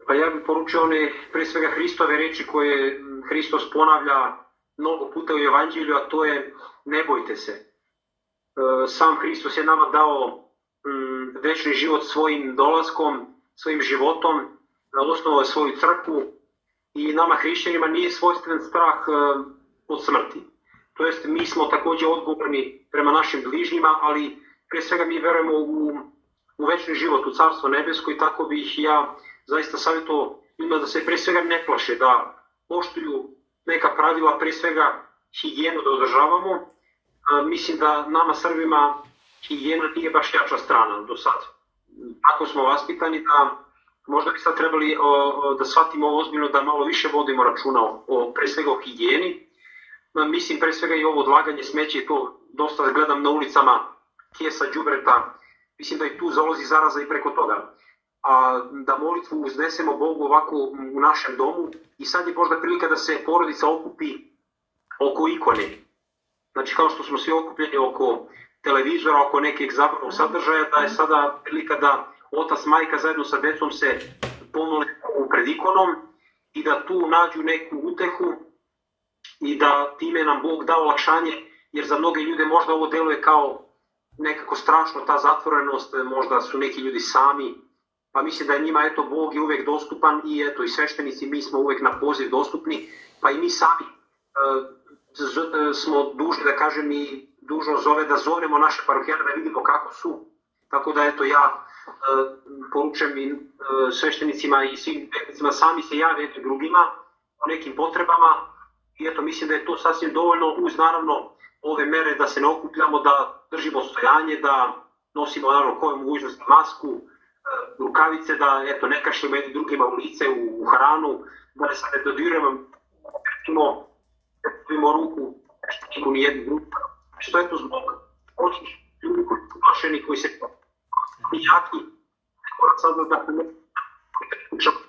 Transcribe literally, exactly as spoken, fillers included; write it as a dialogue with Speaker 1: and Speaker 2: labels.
Speaker 1: Pa ja bih poručio one, pre svega, Hristove reči koje Hristos ponavlja mnogo puta u Evanđelju, a to je ne bojte se. Sam Hristos je nama dao večni život svojim dolaskom, svojim životom, osnovao je svoju crkvu i nama hrišćanima nije svojstven strah od smrti. To jest, mi smo također odgovorni prema našim bližnjima, ali pre svega mi verujemo u, u večni život, u Carstvo nebesko i tako bih ja zaista savjetovao njima da se pre svega ne plaše, da poštuju neka pravila, pre svega higijenu da održavamo. Mislim da nama Srbima higijena nije baš jača strana do sad. Ako smo vaspitani da možda bi sad trebali o, da shvatimo ovo ozbiljno, da malo više vodimo računa o, o pre svega o higijeni. Mislim pre svega i ovo odlaganje smeće, to dosta gledam na ulicama kesa, đubreta, mislim da i tu zalozi zaraza i preko toga. A da molitvu uznesemo Bogu ovako u našem domu i sad je možda prilika da se porodica okupi oko ikone. Znači kao što smo svi okupljeni oko televizora, oko nekih zabavnog sadržaja, da je sada prilika da otac, majka zajedno sa decom se pomole pred ikonom i da tu nađu neku utehu i da time nam Bog da olakšanje, jer za mnoge ljude možda ovo deluje kao nekako strašno, ta zatvorenost, možda su neki ljudi sami, pa mislim da je njima, eto, Bog je uvek dostupan i eto, i sveštenici, mi smo uvek na poziv dostupni, pa i mi sami e, smo dužni, da kažem, i dužno zove da zovemo naše parohijane da vidimo kako su. Tako da, eto, ja e, poručujem i e, sveštenicima i svim vjernicima, sami se jave jednim drugima o nekim potrebama i eto, mislim da je to sasvim dovoljno, uz naravno ove mere da se ne okupljamo, da držimo stojanje, da nosimo naravno koje mogućnosti masku, rukavice, da eto, ne kašljamo jednim drugima u lice, u, u hranu, da se ne dodirujemo, da dobimo ruku, nikom ni jednim drugima. Što je to zbog očih ljudi koji su plašeni, koji se jaki, skoro sad da ne